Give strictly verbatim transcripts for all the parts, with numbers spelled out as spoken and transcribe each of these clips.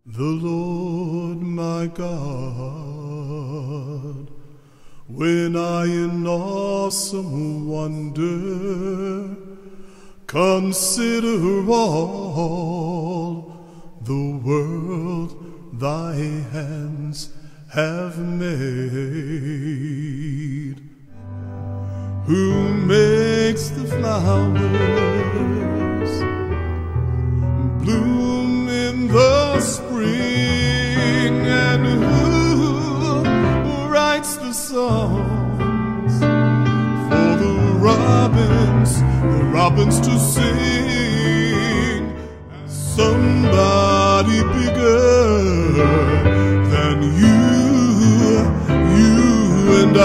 The Lord my God, when I in awesome wonder consider all the world thy hands have made, who makes the flowers bloom in the spring, and who writes the songs for the robins, the robins to sing. Somebody bigger than you, you and I.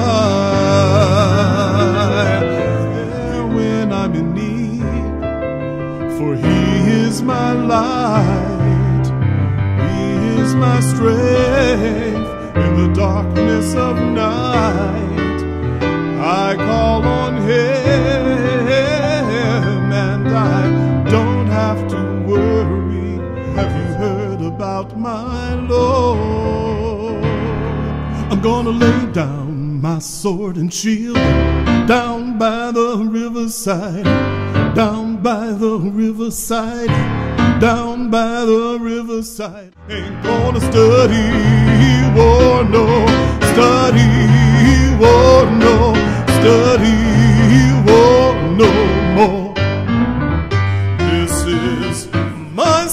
When I'm in need, for He is my light, He is my strength in the darkness of night. I call on Him and I don't have to worry. Have you heard about my Lord? I'm gonna lay down my sword and shield down by the riverside, down by the riverside, down by the riverside. Ain't gonna study war, no, study war, no, study war no more. This is my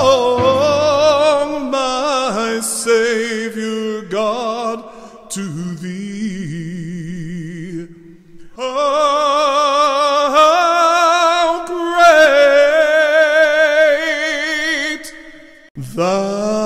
song, my Savior God, to Thee. How great Thou